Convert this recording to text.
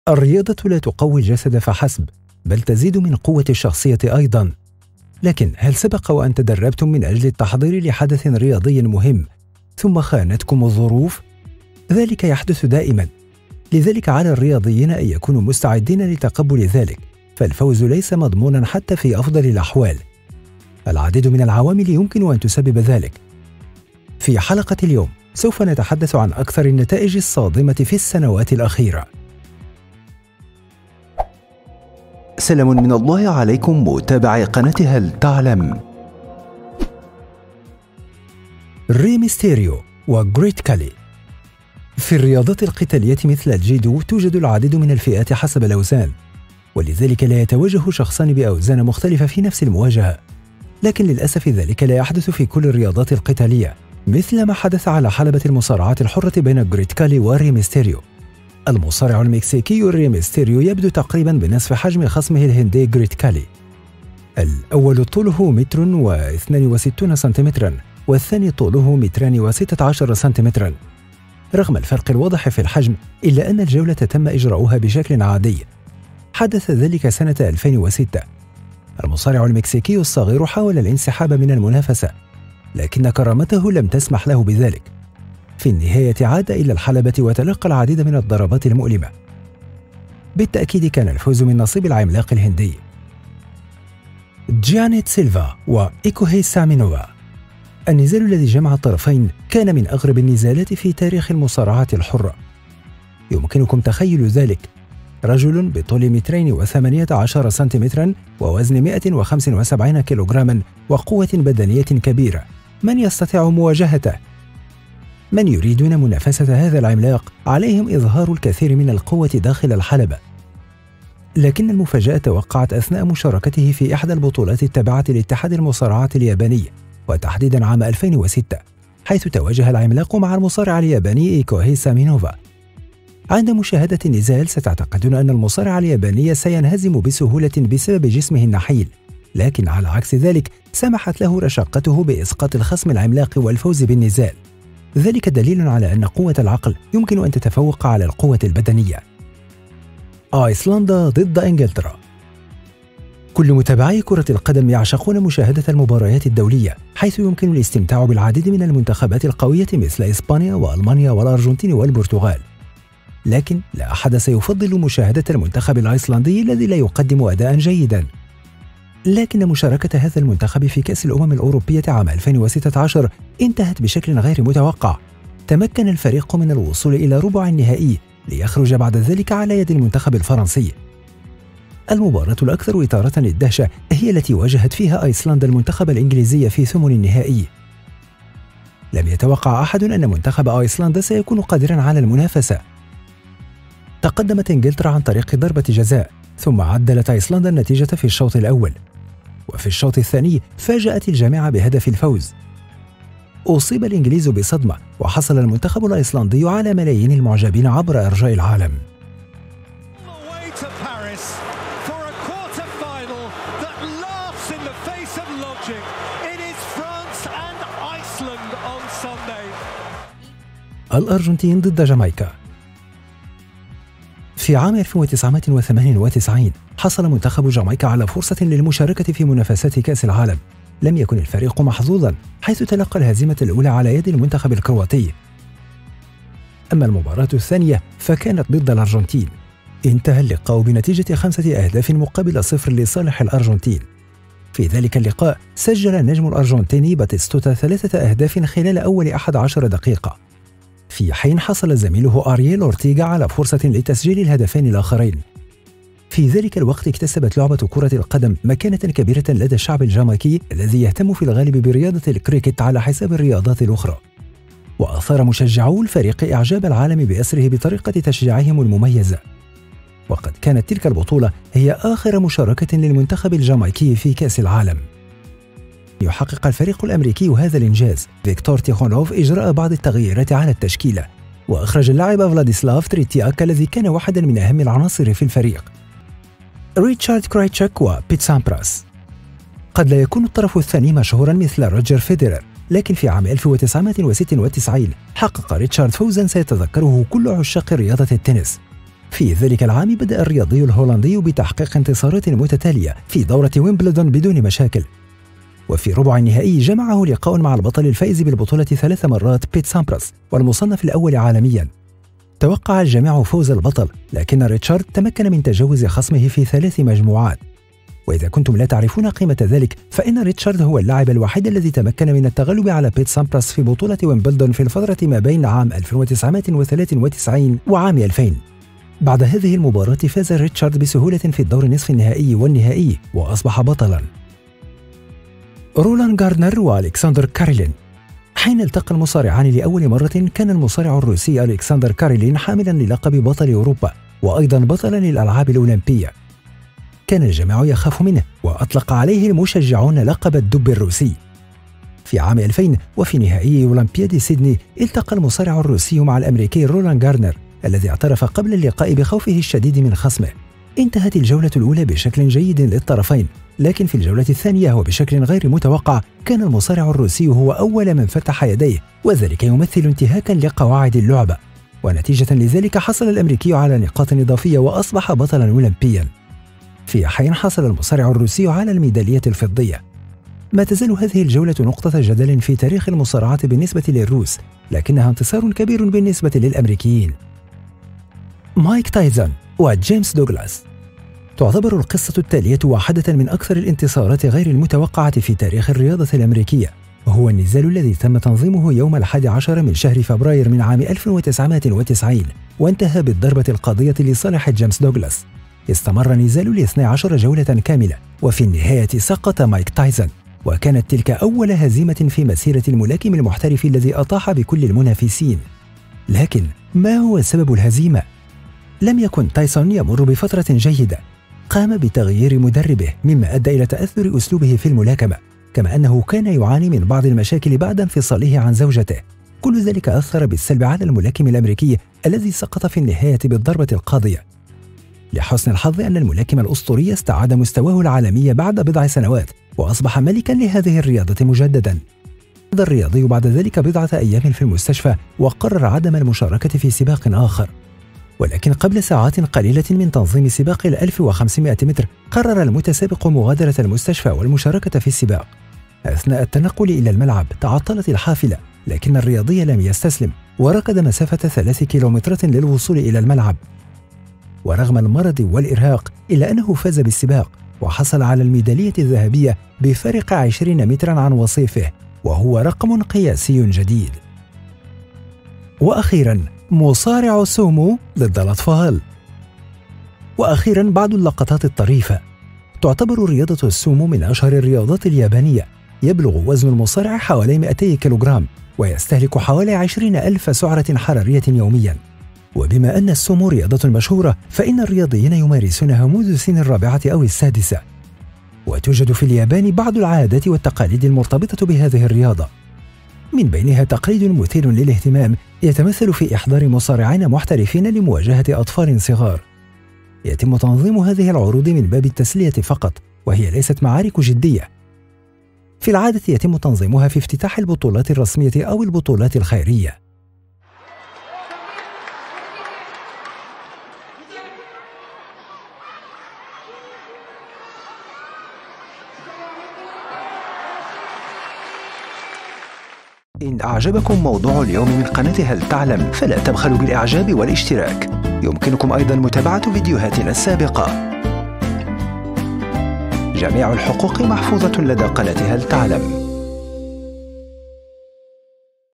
الرياضة لا تقوي الجسد فحسب، بل تزيد من قوة الشخصية أيضاً. لكن هل سبق وأن تدربتم من أجل التحضير لحدث رياضي مهم ثم خانتكم الظروف؟ ذلك يحدث دائماً، لذلك على الرياضيين أن يكونوا مستعدين لتقبل ذلك، فالفوز ليس مضموناً حتى في أفضل الأحوال. العديد من العوامل يمكن أن تسبب ذلك. في حلقة اليوم سوف نتحدث عن أكثر النتائج الصادمة في السنوات الأخيرة. سلام من الله عليكم متابعي قناة هل تعلم. ري ميستيريو وغريت كالي. في الرياضات القتالية مثل الجيدو توجد العديد من الفئات حسب الأوزان، ولذلك لا يتواجه شخصان بأوزان مختلفة في نفس المواجهة. لكن للأسف ذلك لا يحدث في كل الرياضات القتالية، مثل ما حدث على حلبة المصارعات الحرة بين غريت كالي وري ميستيريو. المصارع المكسيكي ري ميستيريو يبدو تقريبا بنصف حجم خصمه الهندي غريت كالي. الأول طوله 1.62 سنتيمترا، والثاني طوله 2.16 سنتيمترا. رغم الفرق الواضح في الحجم، إلا أن الجولة تم إجراؤها بشكل عادي. حدث ذلك سنة 2006. المصارع المكسيكي الصغير حاول الانسحاب من المنافسة، لكن كرامته لم تسمح له بذلك. في النهاية عاد إلى الحلبة وتلقى العديد من الضربات المؤلمة. بالتأكيد كان الفوز من نصيب العملاق الهندي. جيانيت سيلفا وإيكوهي سامينوفا. النزال الذي جمع الطرفين كان من أغرب النزالات في تاريخ المصارعة الحرة. يمكنكم تخيل ذلك، رجل بطول 218 سنتيمترا ووزن 175 كيلوغراما وقوة بدنية كبيرة، من يستطيع مواجهته؟ من يريدون منافسة هذا العملاق عليهم إظهار الكثير من القوة داخل الحلبة. لكن المفاجأة وقعت أثناء مشاركته في إحدى البطولات التابعة لاتحاد المصارعة الياباني، وتحديدا عام 2006، حيث تواجه العملاق مع المصارع الياباني إيكوهي سامينوفا. عند مشاهدة النزال ستعتقدون أن المصارع الياباني سينهزم بسهولة بسبب جسمه النحيل، لكن على عكس ذلك سمحت له رشاقته بإسقاط الخصم العملاق والفوز بالنزال. ذلك دليل على أن قوة العقل يمكن أن تتفوق على القوة البدنية. أيسلندا ضد إنجلترا. كل متابعي كرة القدم يعشقون مشاهدة المباريات الدولية، حيث يمكن الاستمتاع بالعديد من المنتخبات القوية مثل إسبانيا وألمانيا والأرجنتين والبرتغال. لكن لا أحد سيفضل مشاهدة المنتخب الأيسلندي الذي لا يقدم أداء جيدا. لكن مشاركة هذا المنتخب في كأس الأمم الأوروبية عام 2016 انتهت بشكل غير متوقع. تمكن الفريق من الوصول إلى ربع النهائي، ليخرج بعد ذلك على يد المنتخب الفرنسي. المباراة الأكثر إثارة للدهشة هي التي واجهت فيها أيسلندا المنتخب الإنجليزي في ثمن النهائي. لم يتوقع أحد أن منتخب أيسلندا سيكون قادرا على المنافسة. تقدمت إنجلترا عن طريق ضربة جزاء، ثم عدلت أيسلندا النتيجة في الشوط الأول، وفي الشوط الثاني فاجأت الجميع بهدف الفوز. أصيب الإنجليز بصدمة، وحصل المنتخب الأيسلندي على ملايين المعجبين عبر أرجاء العالم. الأرجنتين ضد جامايكا. في عام 1998 حصل منتخب جامايكا على فرصة للمشاركة في منافسات كأس العالم. لم يكن الفريق محظوظا، حيث تلقى الهزيمة الأولى على يد المنتخب الكرواتي. أما المباراة الثانية فكانت ضد الأرجنتين. انتهى اللقاء بنتيجة 5 أهداف مقابل 0 لصالح الأرجنتين. في ذلك اللقاء سجل النجم الأرجنتيني باتيستوتا 3 أهداف خلال أول 11 دقيقة، في حين حصل زميله أرييل أورتيغا على فرصة لتسجيل الهدفين الآخرين. في ذلك الوقت اكتسبت لعبة كرة القدم مكانة كبيرة لدى الشعب الجامايكي الذي يهتم في الغالب برياضة الكريكت على حساب الرياضات الأخرى. وأثار مشجعو الفريق إعجاب العالم بأسره بطريقة تشجيعهم المميزة. وقد كانت تلك البطولة هي آخر مشاركة للمنتخب الجامايكي في كأس العالم. يحقق الفريق الأمريكي هذا الإنجاز فيكتور تيخونوف إجراء بعض التغييرات على التشكيلة، وأخرج اللاعب فلاديسلاف تريتياك الذي كان واحدا من أهم العناصر في الفريق، ريتشارد كرايتشاك وبيت سامبراس. قد لا يكون الطرف الثاني مشهورا مثل روجر فيدرر، لكن في عام 1996 حقق ريتشارد فوزا سيتذكره كل عشاق رياضة التنس. في ذلك العام بدأ الرياضي الهولندي بتحقيق انتصارات متتالية في دورة ويمبلدون بدون مشاكل، وفي ربع النهائي جمعه لقاء مع البطل الفائز بالبطولة 3 مرات بيت سامبراس والمصنف الأول عالمياً. توقع الجميع فوز البطل، لكن ريتشارد تمكن من تجاوز خصمه في 3 مجموعات. وإذا كنتم لا تعرفون قيمة ذلك، فإن ريتشارد هو اللاعب الوحيد الذي تمكن من التغلب على بيت سامبراس في بطولة ويمبلدون في الفترة ما بين عام 1993 وعام 2000. بعد هذه المباراة فاز ريتشارد بسهولة في الدور نصف النهائي والنهائي وأصبح بطلاً. رولان غاردنر وألكسندر كاريلين. حين التقى المصارعان لأول مرة كان المصارع الروسي ألكسندر كاريلين حاملاً للقب بطل أوروبا وأيضاً بطلاً للألعاب الأولمبية. كان الجميع يخاف منه، وأطلق عليه المشجعون لقب الدب الروسي. في عام 2000 وفي نهائي أولمبياد سيدني التقى المصارع الروسي مع الأمريكي رولان غاردنر الذي اعترف قبل اللقاء بخوفه الشديد من خصمه. انتهت الجولة الأولى بشكل جيد للطرفين، لكن في الجولة الثانية وبشكل غير متوقع كان المصارع الروسي هو أول من فتح يديه، وذلك يمثل انتهاكا لقواعد اللعبة، ونتيجة لذلك حصل الأمريكي على نقاط إضافية وأصبح بطلا أولمبيا. في حين حصل المصارع الروسي على الميدالية الفضية. ما تزال هذه الجولة نقطة جدل في تاريخ المصارعة بالنسبة للروس، لكنها انتصار كبير بالنسبة للأمريكيين. مايك تايسون وجيمس دوغلاس. تعتبر القصة التالية واحدة من أكثر الانتصارات غير المتوقعة في تاريخ الرياضة الأمريكية، وهو النزال الذي تم تنظيمه يوم 11 من شهر فبراير من عام 1990 وانتهى بالضربة القاضية لصالح جيمس دوغلاس. استمر النزال ل12 جولة كاملة، وفي النهاية سقط مايك تايسون، وكانت تلك أول هزيمة في مسيرة الملاكم المحترف الذي أطاح بكل المنافسين. لكن ما هو سبب الهزيمة؟ لم يكن تايسون يمر بفترة جيدة، قام بتغيير مدربه مما أدى إلى تأثر أسلوبه في الملاكمة، كما أنه كان يعاني من بعض المشاكل بعد انفصاله عن زوجته. كل ذلك أثر بالسلب على الملاكم الأمريكي الذي سقط في النهاية بالضربة القاضية. لحسن الحظ أن الملاكم الأسطوري استعاد مستواه العالمي بعد بضع سنوات وأصبح ملكا لهذه الرياضة مجددا. عاد الرياضي بعد ذلك بضعة أيام في المستشفى وقرر عدم المشاركة في سباق آخر، ولكن قبل ساعات قليلة من تنظيم سباق 1500 متر قرر المتسابق مغادرة المستشفى والمشاركة في السباق. أثناء التنقل إلى الملعب تعطلت الحافلة، لكن الرياضي لم يستسلم وركض مسافة 3 كيلومترات للوصول إلى الملعب. ورغم المرض والإرهاق إلا أنه فاز بالسباق وحصل على الميدالية الذهبية بفارق 20 مترا عن وصيفه، وهو رقم قياسي جديد. وأخيرا مصارع السومو ضد الأطفال. وأخيرا بعض اللقطات الطريفة. تعتبر رياضة السومو من أشهر الرياضات اليابانية. يبلغ وزن المصارع حوالي 200 كيلوغرام ويستهلك حوالي 20,000 سعرة حرارية يوميا. وبما أن السومو رياضة مشهورة فإن الرياضيين يمارسونها منذ سن الرابعة أو السادسة. وتوجد في اليابان بعض العادات والتقاليد المرتبطة بهذه الرياضة، من بينها تقليد مثير للاهتمام يتمثل في إحضار مصارعين محترفين لمواجهة أطفال صغار. يتم تنظيم هذه العروض من باب التسلية فقط، وهي ليست معارك جدية. في العادة يتم تنظيمها في افتتاح البطولات الرسمية أو البطولات الخيرية. إن أعجبكم موضوع اليوم من قناة هل تعلم فلا تبخلوا بالإعجاب والاشتراك. يمكنكم أيضا متابعة فيديوهاتنا السابقة. جميع الحقوق محفوظة لدى قناة هل تعلم.